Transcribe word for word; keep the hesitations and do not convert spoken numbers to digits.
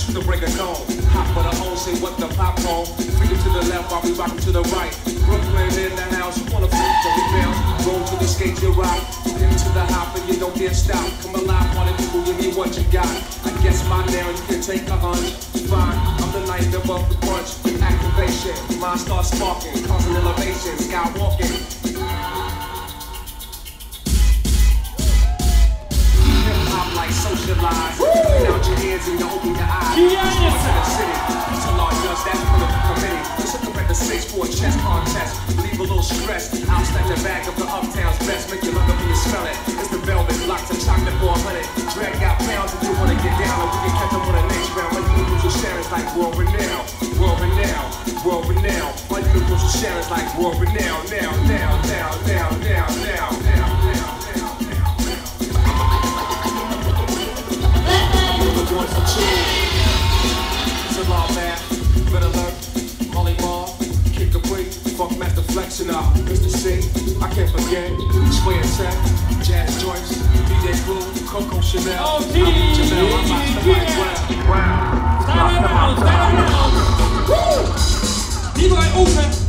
to break a cone. Hot for the home, say what the pop home. Freedom to the left while we rockin' to the right. Brooklyn in the house, you wanna flip to the bounce. Roll to the skate, you rock. Into the hop and you don't get stopped. Come alive, party people, give me what you got. I guess by now you can take a hunch. Fine, I'm the night above the punch. Activation, mind starts sparking, causing elevation, skywalking. Hip-hop like socialize. Open out your ears and you open your eyes. Come to the city, it's a large dust, that's for the committee. Let's look up at the six four chess contest. Leave a little stress. I'll snatch the bag of the uptown's best. Make you look up and you smell it. It's the velvet blocks of chocolate for a hundred. Drag got pounds if you wanna get down. And we can catch up on the next round. My universal share is like world renowned. World renowned. World renowned. My universal share is like world renowned. Now, now, now, now, now, now, now, now, now, now. Number one for two. It's a law, man. Red alert. Molly Ball. Kick a break. Funk Master Flexin' up. Mister C. I can't forget. Sway and Tech. Jazz joints. D J Blue. Coco Chanel. Oh, D J Wow. Sta around, sta around. Woo! Die wij open.